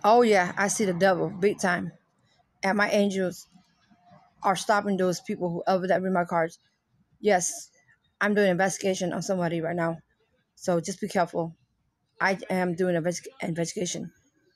Oh yeah, I see the devil big time. And my angels are stopping those people whoever that read my cards. Yes, I'm doing an investigation on somebody right now. So just be careful. I am doing an investigation.